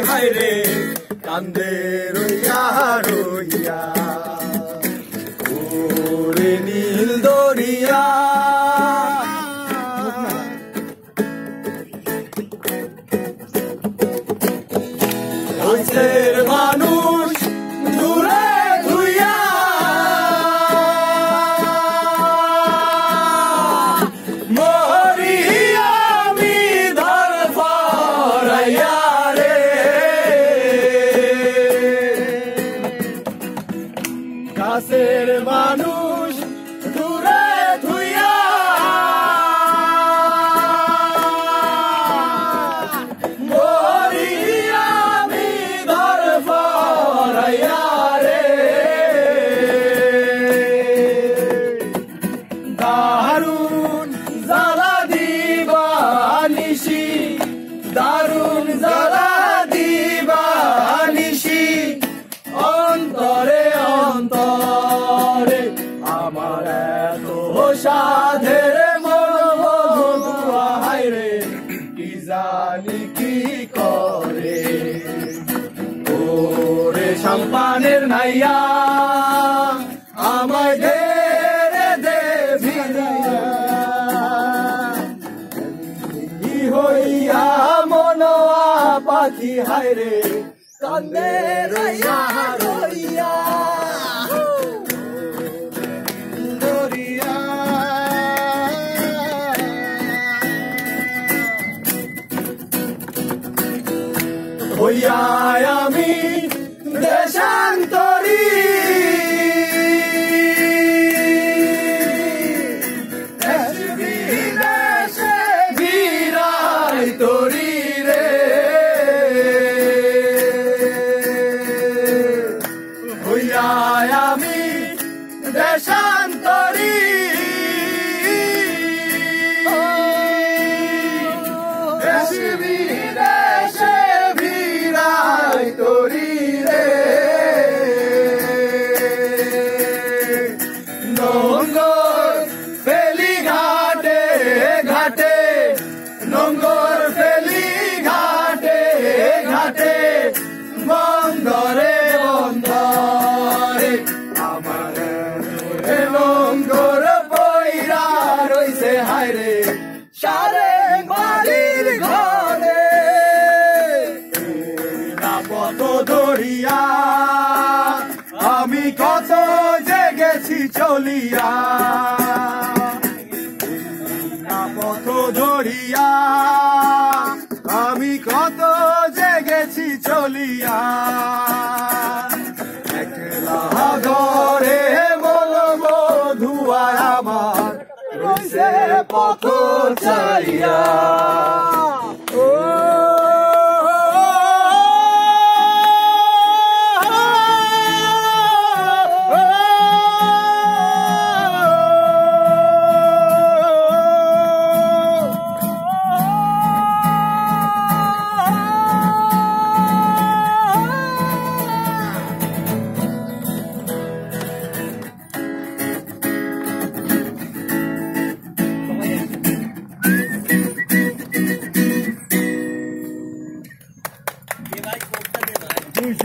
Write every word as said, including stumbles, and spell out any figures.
হায় রে কান্দে রইয়া রইয়া ওরে নীল দরিয়া কাছের মানুষ দূরে ধুইয়া মরি আমি ধরফরাইয়া রে কাছের মানুষ দূরে ধুইয়া দারুণ জ্বালা দিবা নিশি দারুণ জ্বালা দিবা নিশি অন্তরে অন্তরে আমার এত সাধের মন হায় রে কি জানি কি করে ওরে সম্পানের নাইয়া আমায় দে হইয়া মনোয়া পাখি হায় রে কান্দে রইয়া রইয়া দরিয়া হইয়া আমি দেশান্তরী তোরি রে হইয়া আমি দেশান্তরী দেশ বিদেশে ভিড়াই তোরি রে নঙ্গর ফেলি ঘাটে ঘাটে নঙ্গর ফেলি ঘাটে ঘাটে বন্দরে বন্দরে আমার নঙ্গর বইরা রইছে হায় রে সারে বাড়ির ঘরে না পথ ধরিয়া আমি কত জেগেছি চলিয়া পথ ধরিয়া আমি কত জেগেছি চলিয়া একলা ঘরে মন মধুয়া আমার রইছে পথ চাইয়া।